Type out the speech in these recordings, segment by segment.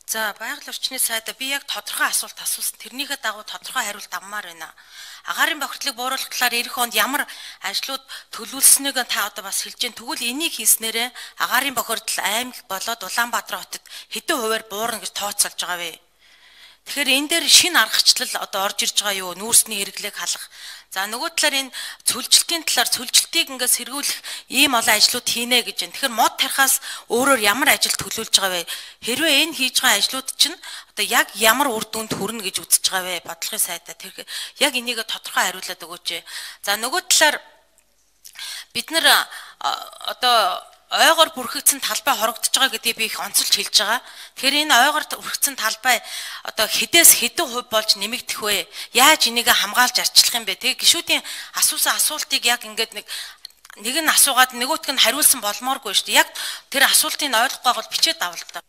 За байгаль орчны сайдаа би яг тодорхой асуулт асуусан. Тэрнийхээ дагуу тодорхой хариулт авмаар байна. Агаарын бохирдлыг бууруулах талаар эх онд ямар ажлууд төлөвлөснийг та одоо бас хэлж гэн. Тэгвэл энийг хийснээрээ агаарын бохирдол аймаг болоод Улаанбаатар хотод хэдэн хувиар буурна гэж тооцоолж байгаа вэ? Тэгэхээр энэ дээр шинэ аргачлал одоо орж ирж байгаа юу? Нүүрсний хэрэглээг халах. За нөгөө талаар энэ цөлжилтийн талаар цөлжилтийг ингээд сэргүүлэх ийм олон ажлууд хийнэ гэж байна. Тэгэхээр мод тархаас өөрөөр ямар ажил төлөвлөж байгаа вэ? Хэрвээ энэ хийж байгаа ажлууд чинь одоо яг ямар үр дүнд хүрнэ гэж үзэж байгаа вэ? Бодлогын сайдаа тэр яг энийг тодорхой хариулаад өгөөч. За нөгөө талаар бид нар одоо ойгоор бүрхэгдсэн талбай хорогдож байгаа гэдгийг би их онцолж хэлж байгаа. Тэгэхээр энэ ойгоор бүрхэгдсэн талбай одоо хэдээс хэдэн хувь болж нэмэгдэх вэ? Яаж энийг хамгаалж арчлах юм бэ? Тэгээ гишүүдийн асуусан асуултыг яг ингээд нэг нь асуугаад нөгөөтг нь хариулсан болмооргүй шүү дээ. Яг тэр асуултыг ойлгохгүй бол бичээд авал та.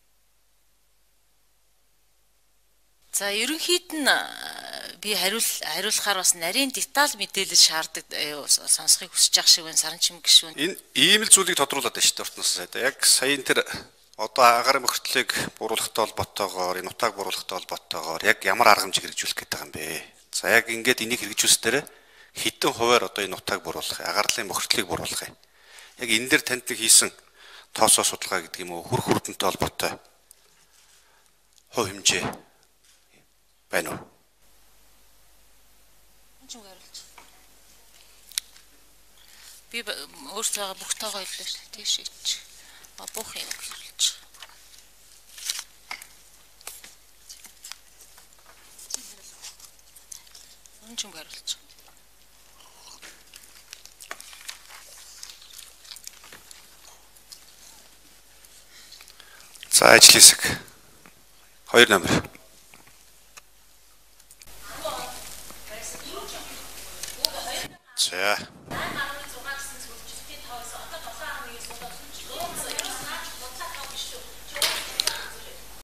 За ерөнхийд нь би хариулахаар бас нарийн деталь мэдээлэл шаарддаг сонсохыг хүсэж байгаа шиг байна саран чим гишүүн. Энэ ийм л зүйлийг тодруулаад байна шүү дээ ортноос сайдаа. Яг саяын тэр одоо агаарын бохирдлыг бууруулахтай холбоотойгоор энэ утааг бууруулахтай холбоотойгоор яг ямар арга хэмжээ хэрэгжүүлэх гэдэг юм бэ? За яг ингээд энийг хэрэгжүүлснээр хэдэн хувиар одоо энэ утааг бууруулах, агарлын бохирдлыг бууруулах юм. Яг энэ дээр танд нэг хийсэн тоосоо судалгаа гэдэг юм уу? Хүрх хүрдэнтэй холбоотой хувь хэмжээ байна уу? Би өөртөө бүх тоогоо хэллээ шүү дээ. Тийш ич. Бүх юм хэлж. Өнчм гаргалж. За ажил хэсэг 2 номер. За